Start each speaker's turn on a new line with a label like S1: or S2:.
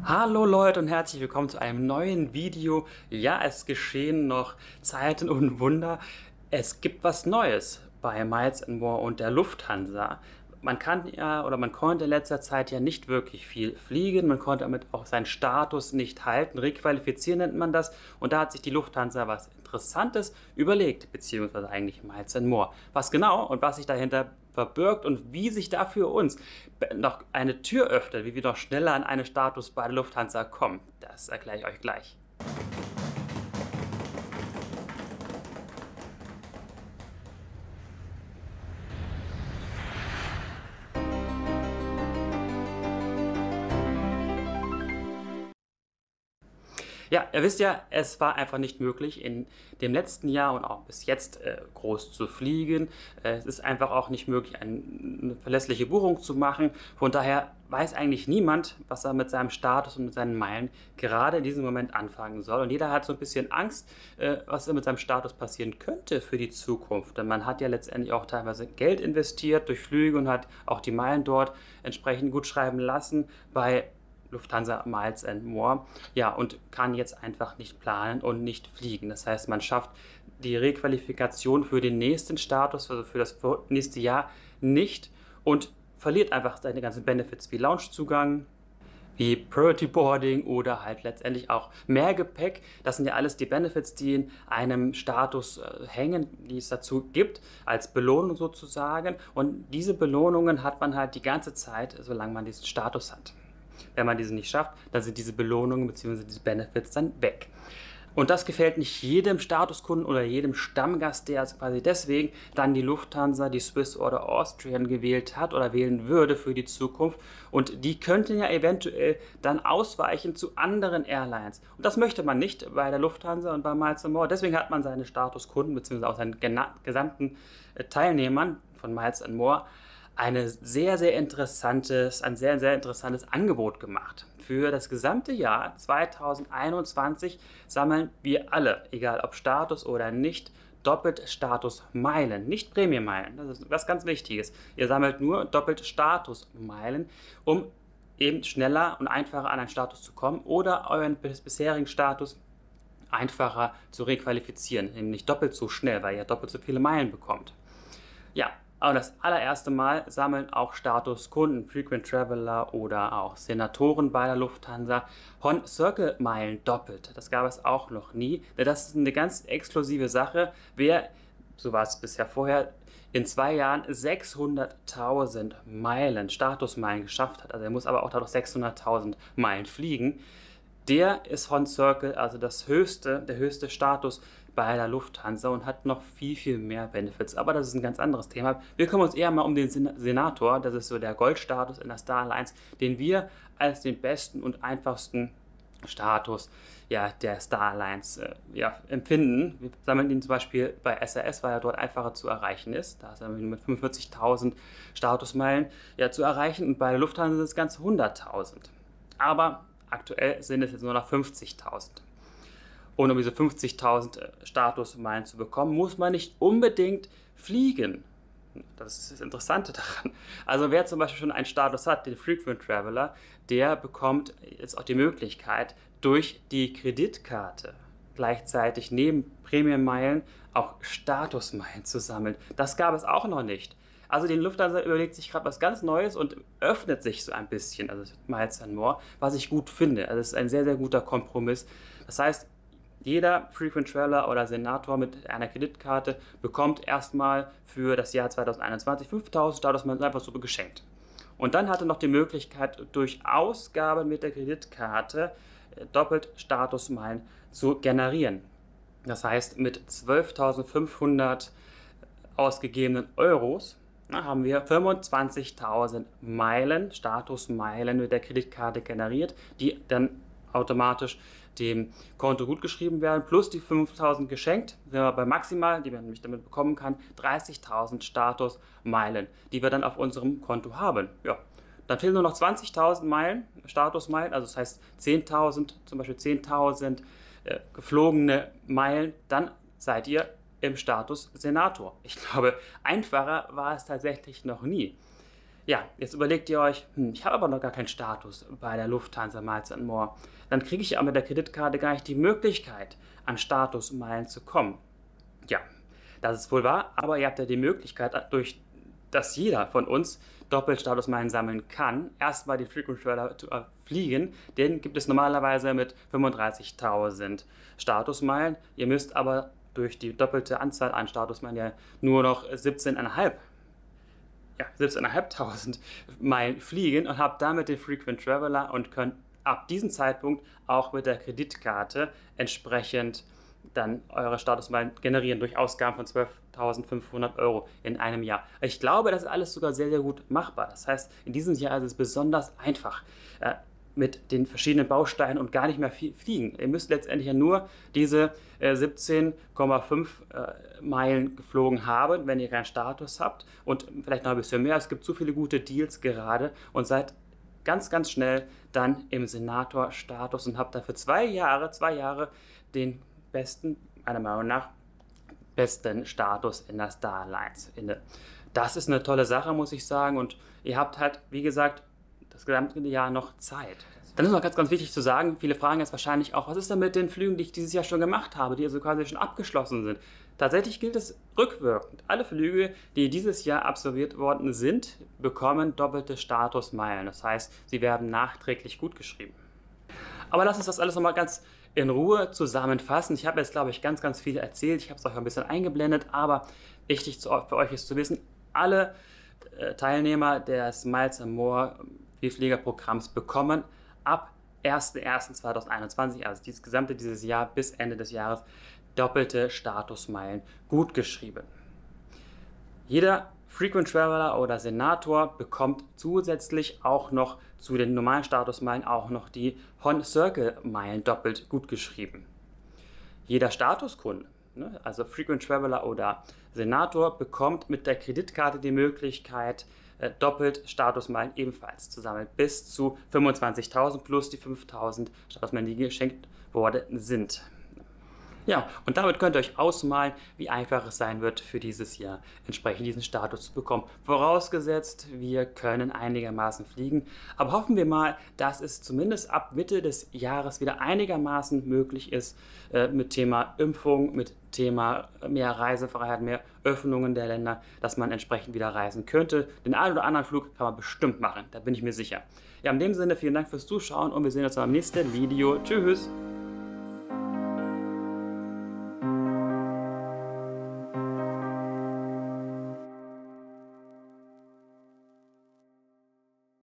S1: Hallo Leute und herzlich willkommen zu einem neuen Video. Ja, es geschehen noch Zeiten und Wunder. Es gibt was Neues bei Miles More und der Lufthansa. Man kann ja oder man konnte in letzter Zeit ja nicht wirklich viel fliegen. Man konnte damit auch seinen Status nicht halten. Requalifizieren nennt man das. Und da hat sich die Lufthansa was Interessantes überlegt, beziehungsweise eigentlich Miles More. Was genau und was sich dahinter verbirgt und wie sich da für uns noch eine Tür öffnet, wie wir noch schneller an einen Status bei der Lufthansa kommen, das erkläre ich euch gleich. Ja, ihr wisst ja, es war einfach nicht möglich, in dem letzten Jahr und auch bis jetzt groß zu fliegen. Es ist einfach auch nicht möglich, eine verlässliche Buchung zu machen. Von daher weiß eigentlich niemand, was er mit seinem Status und mit seinen Meilen gerade in diesem Moment anfangen soll. Und jeder hat so ein bisschen Angst, was mit seinem Status passieren könnte für die Zukunft. Denn man hat ja letztendlich auch teilweise Geld investiert durch Flüge und hat auch die Meilen dort entsprechend gut schreiben lassen bei Lufthansa Miles More, ja, und kann jetzt einfach nicht planen und nicht fliegen. Das heißt, man schafft die Requalifikation für den nächsten Status, also für das nächste Jahr nicht und verliert einfach seine ganzen Benefits wie Loungezugang, wie Priority Boarding oder halt letztendlich auch mehr Gepäck. Das sind ja alles die Benefits, die in einem Status hängen, die es dazu gibt, als Belohnung sozusagen. Und diese Belohnungen hat man halt die ganze Zeit, solange man diesen Status hat. Wenn man diese nicht schafft, dann sind diese Belohnungen bzw. diese Benefits dann weg. Und das gefällt nicht jedem Statuskunden oder jedem Stammgast, der also quasi deswegen dann die Lufthansa, die Swiss oder Austrian gewählt hat oder wählen würde für die Zukunft. Und die könnten ja eventuell dann ausweichen zu anderen Airlines. Und das möchte man nicht bei der Lufthansa und bei Miles More. Deswegen hat man seine Statuskunden bzw. auch seinen gesamten Teilnehmern von Miles More ein sehr, sehr interessantes Angebot gemacht. Für das gesamte Jahr 2021 sammeln wir alle, egal ob Status oder nicht, doppelt Statusmeilen, nicht Prämienmeilen. Das ist was ganz Wichtiges. Ihr sammelt nur doppelt Statusmeilen, um eben schneller und einfacher an einen Status zu kommen oder euren bisherigen Status einfacher zu requalifizieren, nämlich doppelt so schnell, weil ihr doppelt so viele Meilen bekommt. Ja, aber das allererste Mal sammeln auch Statuskunden, Frequent Traveler oder auch Senatoren bei der Lufthansa Hon-Circle-Meilen doppelt. Das gab es auch noch nie. Das ist eine ganz exklusive Sache. Wer, so war es bisher vorher, in 2 Jahren 600.000 Meilen, Statusmeilen geschafft hat, also er muss aber auch dadurch 600.000 Meilen fliegen, der ist Hon-Circle, also der höchste Status bei der Lufthansa und hat noch viel, viel mehr Benefits. Aber das ist ein ganz anderes Thema. Wir kümmern uns eher mal um den Senator. Das ist so der Goldstatus in der Star Alliance, den wir als den besten und einfachsten Status der Star Alliance empfinden. Wir sammeln ihn zum Beispiel bei SAS, weil er dort einfacher zu erreichen ist. Da ist er mit 45.000 Statusmeilen zu erreichen und bei der Lufthansa sind es ganz 100.000. Aber aktuell sind es jetzt nur noch 50.000. Und um diese 50.000 Statusmeilen zu bekommen, muss man nicht unbedingt fliegen. Das ist das Interessante daran. Also wer zum Beispiel schon einen Status hat, den Frequent Traveler, der bekommt jetzt auch die Möglichkeit, durch die Kreditkarte gleichzeitig neben Prämienmeilen auch Statusmeilen zu sammeln. Das gab es auch noch nicht. Also die Lufthansa überlegt sich gerade was ganz Neues und öffnet sich so ein bisschen, also Miles More, was ich gut finde. Also es ist ein sehr, sehr guter Kompromiss. Das heißt, jeder Frequent Traveler oder Senator mit einer Kreditkarte bekommt erstmal für das Jahr 2021 5.000 Statusmeilen einfach so geschenkt. Und dann hat er noch die Möglichkeit, durch Ausgaben mit der Kreditkarte doppelt Statusmeilen zu generieren. Das heißt, mit 12.500 ausgegebenen Euros haben wir 25.000 Meilen, Statusmeilen mit der Kreditkarte generiert, die dann automatisch dem Konto gut geschrieben werden, plus die 5.000 geschenkt, sind wir bei maximal, die man nämlich damit bekommen kann, 30.000 Statusmeilen, die wir dann auf unserem Konto haben. Ja, dann fehlen nur noch 20.000 Meilen, Statusmeilen, also das heißt 10.000, zum Beispiel 10.000 geflogene Meilen, dann seid ihr im Status Senator. Ich glaube, einfacher war es tatsächlich noch nie. Ja, jetzt überlegt ihr euch, ich habe aber noch gar keinen Status bei der Lufthansa Miles & More. Dann kriege ich ja mit der Kreditkarte gar nicht die Möglichkeit, an Statusmeilen zu kommen. Ja, das ist wohl wahr, aber ihr habt ja die Möglichkeit, durch dass jeder von uns Doppelstatusmeilen sammeln kann, erstmal den Frequent Traveler zu fliegen. Den gibt es normalerweise mit 35.000 Statusmeilen. Ihr müsst aber durch die doppelte Anzahl an Statusmeilen ja nur noch 17.500 Meilen fliegen und habt damit den Frequent Traveler und könnt ab diesem Zeitpunkt auch mit der Kreditkarte entsprechend dann eure Statusmeilen generieren durch Ausgaben von 12.500 € in einem Jahr. Ich glaube, das ist alles sogar sehr, sehr gut machbar. Das heißt, in diesem Jahr ist es besonders einfach mit den verschiedenen Bausteinen und gar nicht mehr viel fliegen. Ihr müsst letztendlich ja nur diese 17,5 Meilen geflogen haben, wenn ihr keinen Status habt und vielleicht noch ein bisschen mehr. Es gibt so viele gute Deals gerade und seid ganz, ganz schnell dann im Senator-Status und habt dafür 2 Jahre den besten, meiner Meinung nach, besten Status in der Star Alliance inne. Das ist eine tolle Sache, muss ich sagen. Und ihr habt halt, wie gesagt, das gesamte Jahr noch Zeit. Dann ist noch ganz, ganz wichtig zu sagen, viele fragen jetzt wahrscheinlich auch, was ist denn mit den Flügen, die ich dieses Jahr schon gemacht habe, die also quasi schon abgeschlossen sind? Tatsächlich gilt es rückwirkend. Alle Flüge, die dieses Jahr absolviert worden sind, bekommen doppelte Statusmeilen. Das heißt, sie werden nachträglich gutgeschrieben. Aber lasst uns das alles nochmal ganz in Ruhe zusammenfassen. Ich habe jetzt, glaube ich, ganz, ganz viel erzählt. Ich habe es euch ein bisschen eingeblendet, aber wichtig für euch ist zu wissen, alle Teilnehmer des Miles & More Vielfliegerprogramms bekommen ab 1.1.2021, also dieses Jahr bis Ende des Jahres, doppelte Statusmeilen gutgeschrieben. Jeder Frequent Traveler oder Senator bekommt zusätzlich auch noch zu den normalen Statusmeilen auch noch die Hon Circle Meilen doppelt gutgeschrieben. Jeder Statuskunde, also Frequent Traveler oder Senator, bekommt mit der Kreditkarte die Möglichkeit, doppelt Statusmeilen ebenfalls zu sammeln, bis zu 25.000 plus die 5.000 Statusmeilen, die geschenkt worden sind. Ja, und damit könnt ihr euch ausmalen, wie einfach es sein wird, für dieses Jahr entsprechend diesen Status zu bekommen. Vorausgesetzt, wir können einigermaßen fliegen. Aber hoffen wir mal, dass es zumindest ab Mitte des Jahres wieder einigermaßen möglich ist, mit Thema Impfung, mit Thema mehr Reisefreiheit, mehr Öffnungen der Länder, dass man entsprechend wieder reisen könnte. Den einen oder anderen Flug kann man bestimmt machen, da bin ich mir sicher. Ja, in dem Sinne, vielen Dank fürs Zuschauen und wir sehen uns beim nächsten Video. Tschüss!